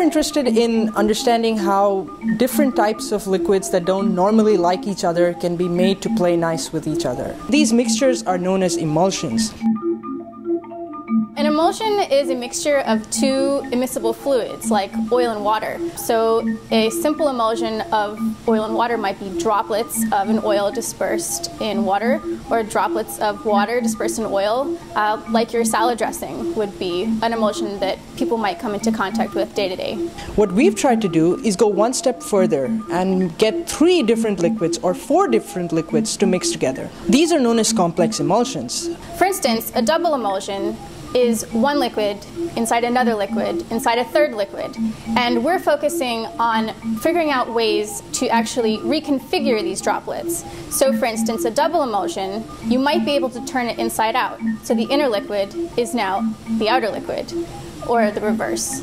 interested in understanding how different types of liquids that don't normally like each other can be made to play nice with each other. These mixtures are known as emulsions. An emulsion is a mixture of two immiscible fluids, like oil and water. So a simple emulsion of oil and water might be droplets of an oil dispersed in water, or droplets of water dispersed in oil, like your salad dressing would be an emulsion that people might come into contact with day to day. What we've tried to do is go one step further and get 3 different liquids or 4 different liquids to mix together. These are known as complex emulsions. For instance, a double emulsion is one liquid inside another liquid inside a third liquid. And we're focusing on figuring out ways to actually reconfigure these droplets. So for instance, a double emulsion, you might be able to turn it inside out. So the inner liquid is now the outer liquid, or the reverse.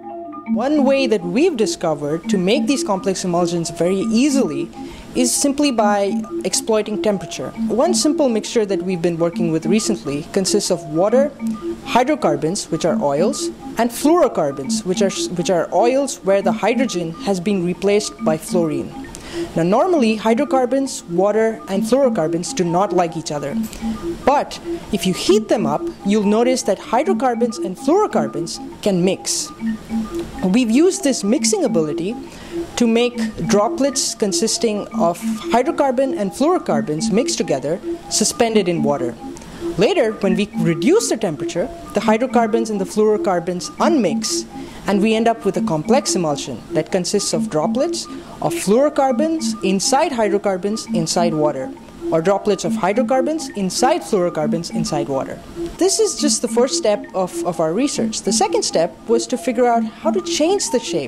One way that we've discovered to make these complex emulsions very easily is simply by exploiting temperature. One simple mixture that we've been working with recently consists of water, hydrocarbons, which are oils, and fluorocarbons, which are oils where the hydrogen has been replaced by fluorine. Now normally hydrocarbons, water, and fluorocarbons do not like each other. But if you heat them up, you'll notice that hydrocarbons and fluorocarbons can mix. We've used this mixing ability to make droplets consisting of hydrocarbon and fluorocarbons mixed together, suspended in water. Later, when we reduce the temperature, the hydrocarbons and the fluorocarbons unmix, and we end up with a complex emulsion that consists of droplets of fluorocarbons inside hydrocarbons inside water, or droplets of hydrocarbons inside fluorocarbons inside water. This is just the first step of our research. The second step was to figure out how to change the shape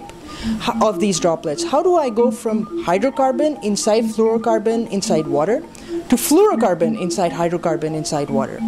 of these droplets. How do I go from hydrocarbon inside fluorocarbon inside water to fluorocarbon inside hydrocarbon inside water?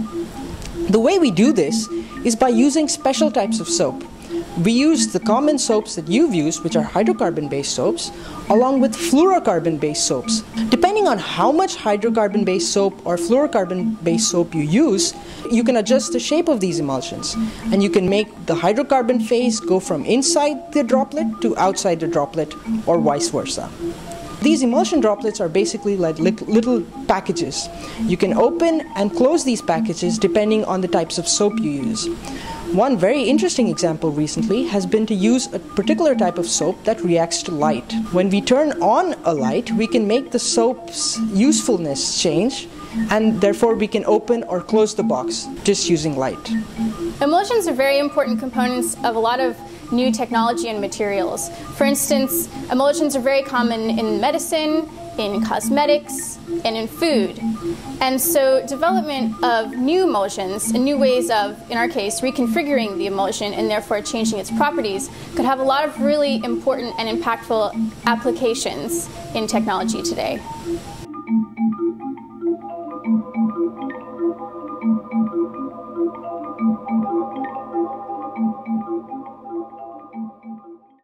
The way we do this is by using special types of soap. We use the common soaps that you've used, which are hydrocarbon-based soaps, along with fluorocarbon-based soaps. Depending on how much hydrocarbon-based soap or fluorocarbon-based soap you use, you can adjust the shape of these emulsions. And you can make the hydrocarbon phase go from inside the droplet to outside the droplet, or vice versa. These emulsion droplets are basically like little packages. You can open and close these packages depending on the types of soap you use. One very interesting example recently has been to use a particular type of soap that reacts to light. When we turn on a light, we can make the soap's usefulness change, and therefore we can open or close the box just using light. Emulsions are very important components of a lot of new technology and materials. For instance, emulsions are very common in medicine, in cosmetics, and in food. And so development of new emulsions and new ways of, in our case, reconfiguring the emulsion and therefore changing its properties could have a lot of really important and impactful applications in technology today.